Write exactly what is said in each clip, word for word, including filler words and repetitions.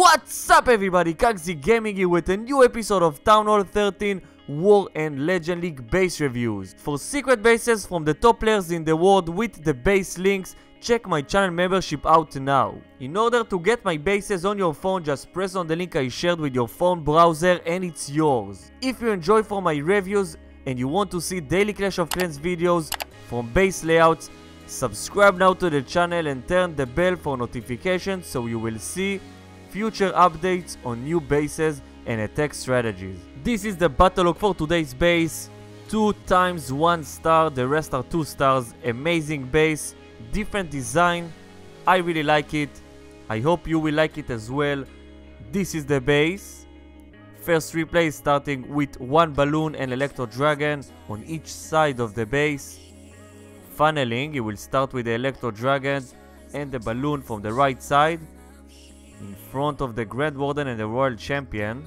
What's up everybody, Kagzy Gaming here with a new episode of Town Hall thirteen War and Legend League base reviews. For secret bases from the top players in the world with the base links, check my channel membership out now. In order to get my bases on your phone, just press on the link I shared with your phone browser and it's yours. If you enjoy for my reviews and you want to see daily Clash of Clans videos from base layouts, subscribe now to the channel and turn the bell for notifications so you will see future updates on new bases and attack strategies. This is the battle log for today's base. Two times one star, the rest are two stars. Amazing base, different design. I really like it. I hope you will like it as well. This is the base. First replay starting with one balloon and Electro Dragon on each side of the base. Funneling, you will start with the Electro Dragon and the balloon from the right side in front of the Grand Warden and the Royal Champion.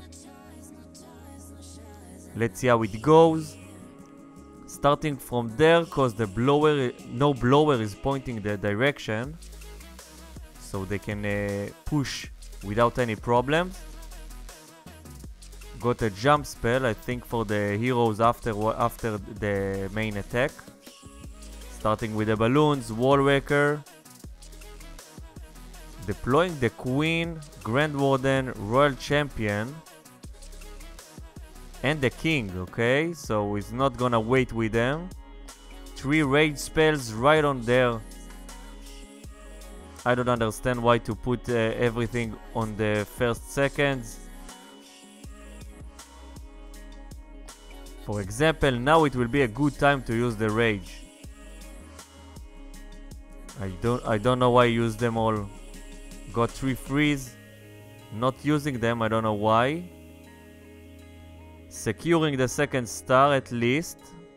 Let's see how it goes. Starting from there, cause the blower, no blower is pointing the direction, so they can uh, push without any problems. Got a jump spell, I think, for the heroes after after the main attack. Starting with the balloons, Wall Waker. Deploying the Queen, Grand Warden, Royal Champion, and the King, okay? So he's not gonna wait with them. Three rage spells right on there. I don't understand why to put uh, everything on the first seconds. For example, now it will be a good time to use the rage. I don't I don't know why I use them all. Got three freeze. Not using them, I don't know why. Securing the second star at least.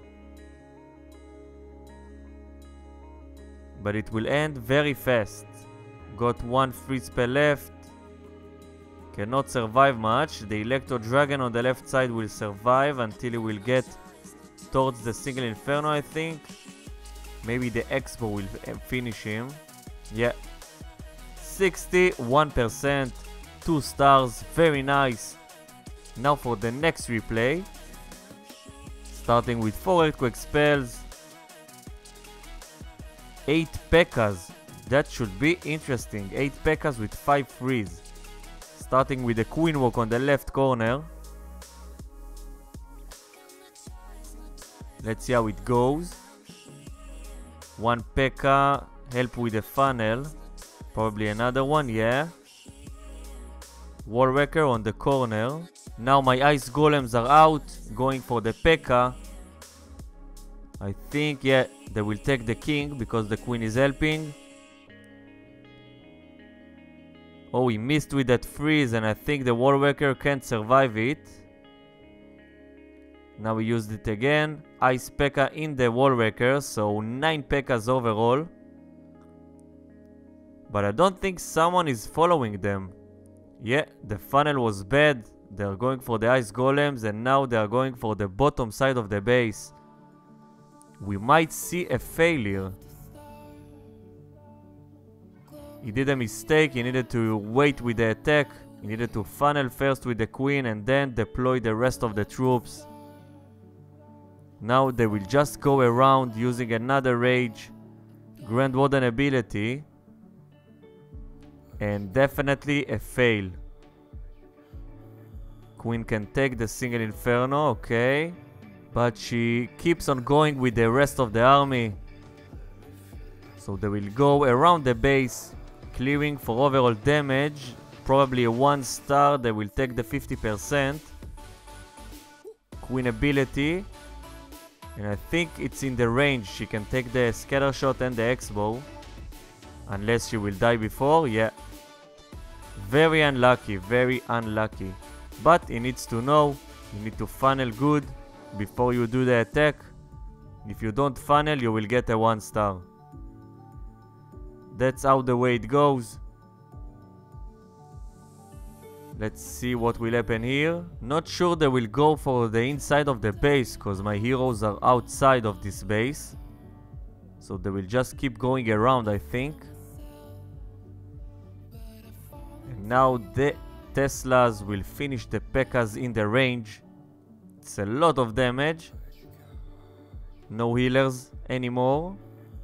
But it will end very fast. Got one free spell left. Cannot survive much. The Electro Dragon on the left side will survive until he will get towards the single Inferno, I think. Maybe the Expo will finish him. Yeah. sixty-one percent. Two stars. Very nice. Now for the next replay. Starting with four earthquake spells. Eight P.E.K.K.A.s. That should be interesting. Eight P E K K A.s with five freeze. Starting with the Queen Walk on the left corner. Let's see how it goes. One P E K K A. Help with the funnel. Probably another one, yeah. Wall Wrecker on the corner. Now my ice golems are out, going for the P E K K A. I think, yeah, they will take the king because the queen is helping. Oh, he missed with that freeze and I think the Wall Wrecker can't survive it. Now we used it again. Ice P E K K A in the Wall Wrecker, so nine P E K K As overall. But I don't think someone is following them. Yeah, the funnel was bad. They're going for the ice golems and now they're going for the bottom side of the base. We might see a failure. He did a mistake. He needed to wait with the attack. He needed to funnel first with the queen and then deploy the rest of the troops. Now they will just go around using another rage. Grand Warden ability. And definitely a fail. Queen can take the single Inferno, okay. But she keeps on going with the rest of the army. So they will go around the base, clearing for overall damage. Probably a one star, they will take the fifty percent. Queen ability. And I think it's in the range. She can take the scatter shot and the X-bow. Unless she will die before, yeah. Very unlucky, very unlucky. But he needs to know, you need to funnel good before you do the attack. If you don't funnel, you will get a one star. That's how the way it goes. Let's see what will happen here. Not sure they will go for the inside of the base, because my heroes are outside of this base. So they will just keep going around, I think. And now the Teslas will finish the P.E.K.K.A.s in the range. It's a lot of damage. No healers anymore.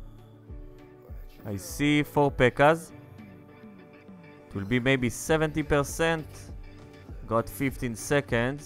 I see four P.E.K.K.A.s. It will be maybe seventy percent. Got fifteen seconds.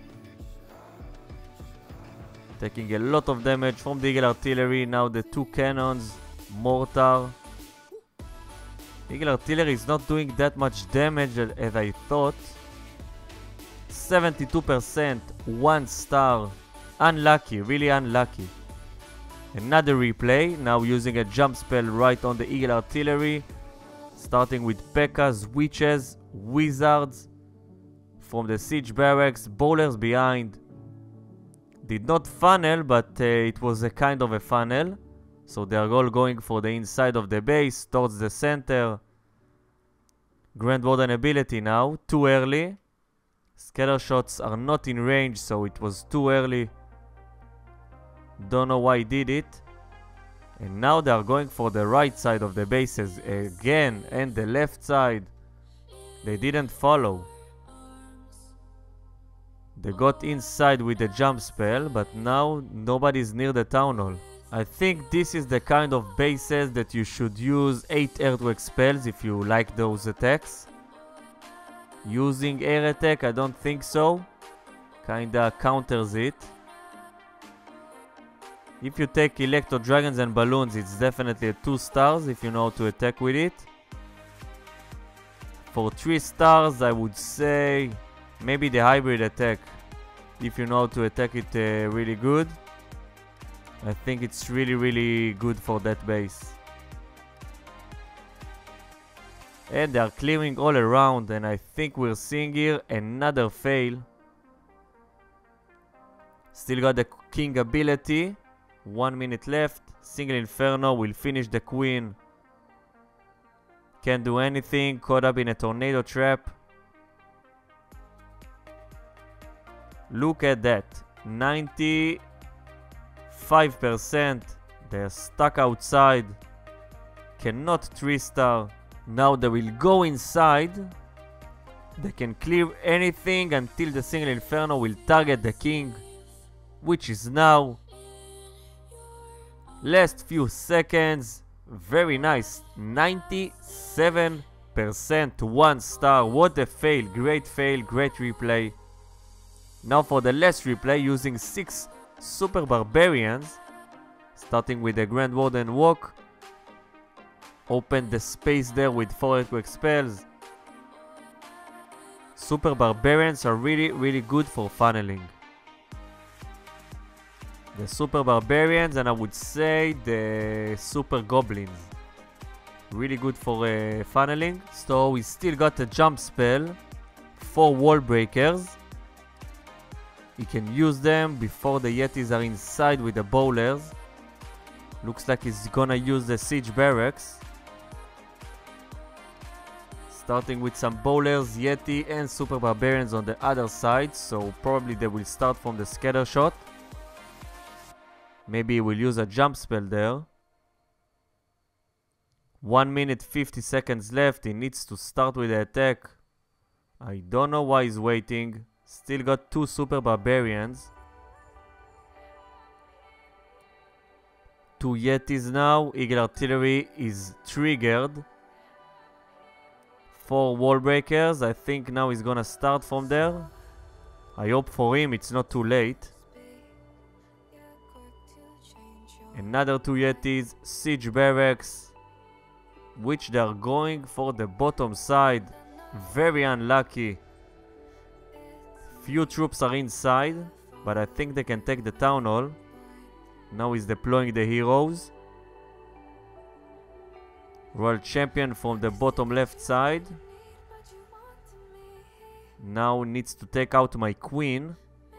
Taking a lot of damage from the Eagle Artillery. Now the two cannons. Mortar. Eagle Artillery is not doing that much damage as I thought. seventy-two percent. One star. Unlucky. Really unlucky. Another replay. Now using a jump spell right on the Eagle Artillery. Starting with P E K K As, Witches, Wizards. From the Siege Barracks. Bowlers behind. Did not funnel, but uh, it was a kind of a funnel. So they are all going for the inside of the base, towards the center. Grand Warden ability now, too early. Scatter shots are not in range, so it was too early. Don't know why he did it. And now they are going for the right side of the bases again, and the left side. They didn't follow. They got inside with the jump spell, but now nobody's near the town hall. I think this is the kind of bases that you should use eight earthquake spells if you like those attacks. Using air attack, I don't think so. Kinda counters it. If you take Electro Dragons and Balloons, it's definitely a two stars if you know how to attack with it. For three stars, I would say maybe the hybrid attack. If you know how to attack it uh, really good. I think it's really really good for that base. And they are clearing all around, and I think we're seeing here another fail. Still got the king ability. One minute left. Single Inferno will finish the queen. Can't do anything. Caught up in a tornado trap. Look at that. ninety-five percent. They're stuck outside. Cannot three star. Now they will go inside. They can clear anything until the single Inferno will target the king, which is now. Last few seconds. Very nice. ninety-seven percent one star. What a fail. Great fail. Great replay. Now for the last replay, using six Super Barbarians. Starting with the Grand Warden Walk. Open the space there with four earthquake spells. Super Barbarians are really really good for funneling. The Super Barbarians, and I would say the Super Goblins. Really good for uh, funneling. So we still got a jump spell. Four wall breakers. You can use them before the Yetis are inside with the bowlers. Looks like he's gonna use the Siege Barracks. Starting with some bowlers, Yeti and Super Barbarians on the other side. So probably they will start from the scatter shot. Maybe he will use a jump spell there. one minute fifty seconds left. He needs to start with the attack. I don't know why he's waiting. Still got two Super Barbarians. Two Yetis now. Eagle Artillery is triggered. Four wall breakers. I think now he's gonna start from there. I hope for him it's not too late. Another two Yetis. Siege Barracks. Which they are going for the bottom side. Very unlucky. Few troops are inside, but I think they can take the town hall. Now he's deploying the heroes. Royal Champion from the bottom left side. Now needs to take out my queen.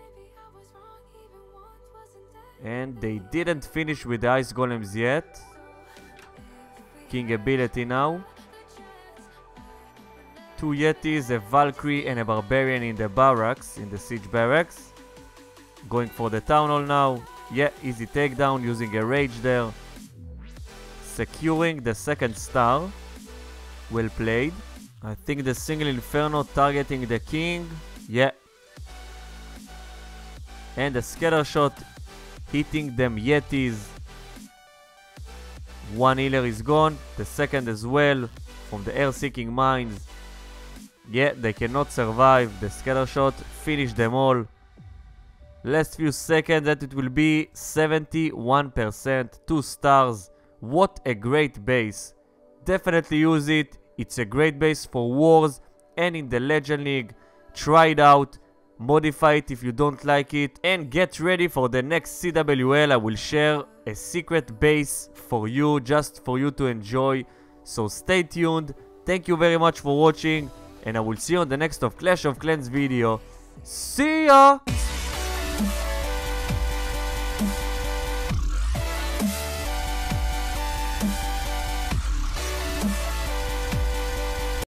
And they didn't finish with the ice golems yet. King ability now. Two Yetis, a Valkyrie and a Barbarian in the barracks, in the Siege Barracks. Going for the town hall now. Yeah, easy takedown using a rage there. Securing the second star. Well played. I think the single Inferno targeting the king. Yeah. And the scatter shot hitting them Yetis. One healer is gone. The second as well from the air-seeking mines. Yeah, they cannot survive. The scatter shot finished them all. Last few seconds that it will be seventy-one percent. Two stars. What a great base. Definitely use it. It's a great base for wars and in the Legend League. Try it out. Modify it if you don't like it. And get ready for the next C W L. I will share a secret base for you, just for you to enjoy. So stay tuned. Thank you very much for watching. And I will see you on the next of Clash of Clans video. See ya!